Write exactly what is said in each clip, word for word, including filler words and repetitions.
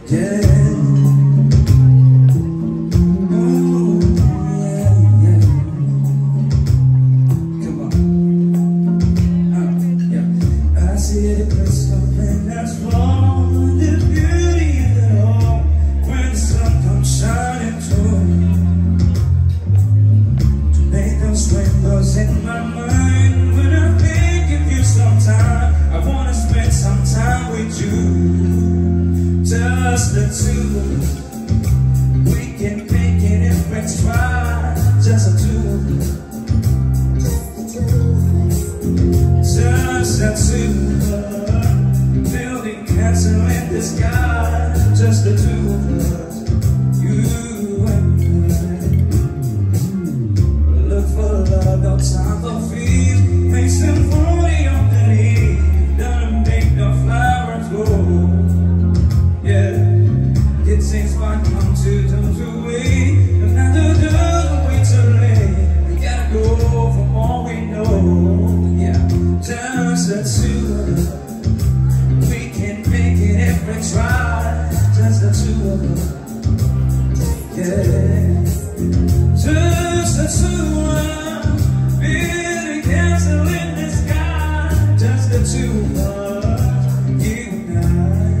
Yeah. Ooh, yeah, yeah. Come on. Uh, yeah. I see that there's something that's wrong with the beauty of it all when the sun comes shining through to make those rainbows in my mind. When I think of you sometime, I wanna spend some time with you. Just the two of us, we can make it if we try. Just the two of us, just the two of us, building castle in the sky. Just the two of us, you and I. Look for love, no time for fears. Make symphony on the heat, doesn't make no flowers grow. Yeah, it seems like I'm too dumb to wait. Another doesn't wait too late. We gotta go for all we know. Yeah, just the two of us, we can make it if we try. Just the two of us, yeah. Just the two of us, building castle in the sky. Just the two of us, you and I.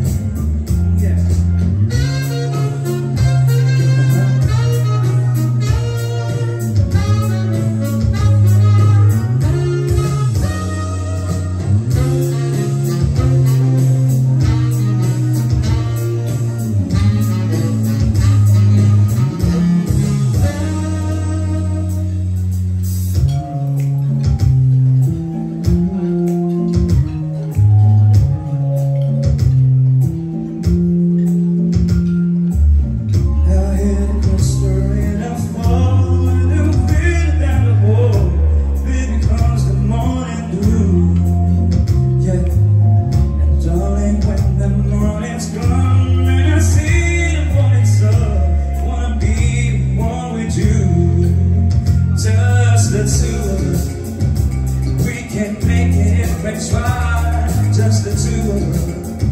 The two of us, we can make it if we try. Just the two of us,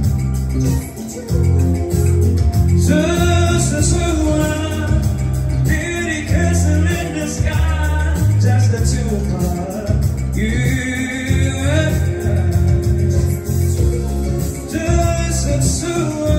just the two of us, beauty castle in the sky. Just the two of us, you and I. Just the two of us.